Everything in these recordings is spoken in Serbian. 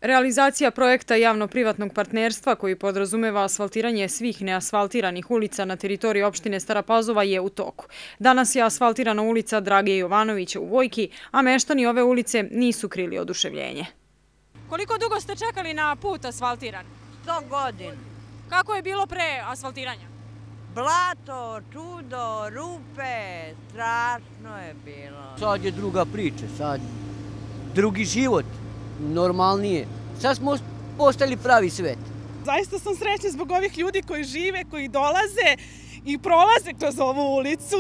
Realizacija projekta javno-privatnog partnerstva koji podrazumeva asfaltiranje svih neasfaltiranih ulica na teritoriji opštine Stara Pazova je u toku. Danas je asfaltirana ulica Drage Jovanovića u Vojki, a meštani ove ulice nisu krili oduševljenje. Koliko dugo ste čekali na put asfaltiran? 100 godina. Kako je bilo pre asfaltiranja? Blato, čudo, rupe, strašno je bilo. Sad je druga priča, sad drugi život, normalnije. Sad smo postali pravi svet. Zaista sam srećna zbog ovih ljudi koji žive, koji dolaze i prolaze kroz ovu ulicu.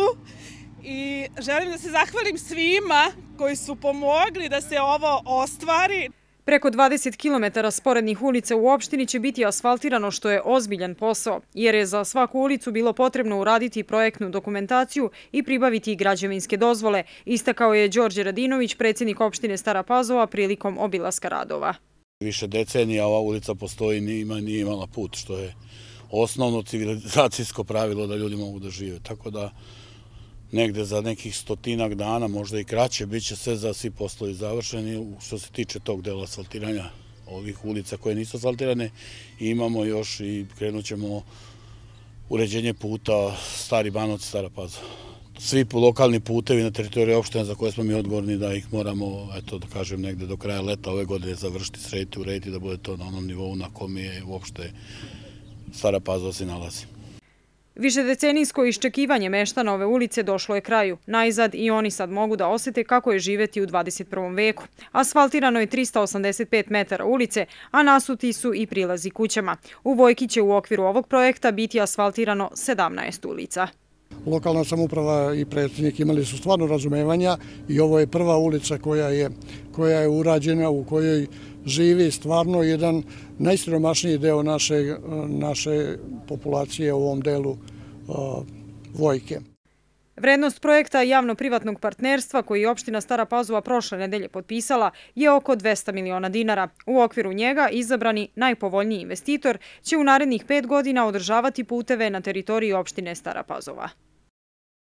I želim da se zahvalim svima koji su pomogli da se ovo ostvari. Preko 20 km sporednih ulica u opštini će biti asfaltirano, što je ozbiljan posao, jer je za svaku ulicu bilo potrebno uraditi projektnu dokumentaciju i pribaviti građevinske dozvole, istakao je Đorđe Radinović, predsjednik opštine Stara Pazova, prilikom obilaska radova. Više decenija ova ulica postoji, nije imala put, što je osnovno civilizacijsko pravilo da ljudi mogu da žive. Tako da negde za nekih 100-ak dana, možda i kraće, bit će sve za svi poslovi završeni. Što se tiče tog dela asfaltiranja ovih ulica koje nisu asfaltirane, imamo još i krenut ćemo uređenje puta Stari Banovac, Stara Pazova. Svi lokalni putevi na teritoriji opštine za koje smo mi odgovorni da ih moramo, eto da kažem, negde do kraja leta ove godine završiti, srediti, urediti, da bude to na onom nivou na kom je uopšte Stara Pazova se nalazi. Višedecenijsko iščekivanje meštana ove ulice došlo je kraju. Najzad i oni sad mogu da osete kako je živeti u 21. veku. Asfaltirano je 385 metara ulice, a nasuti su i prilazi kućama. U Vojki će u okviru ovog projekta biti asfaltirano 17 ulica. Lokalna samouprava i predsjednik imali su stvarno razumevanja i ovo je prva ulica koja je urađena, u kojoj živi stvarno jedan najsiromašniji deo naše populacije u ovom delu Vojke. Vrednost projekta javno-privatnog partnerstva koji je opština Stara Pazova prošle nedelje potpisala je oko 200 miliona dinara. U okviru njega izabrani najpovoljniji investitor će u narednih 5 godina održavati puteve na teritoriji opštine Stara Pazova.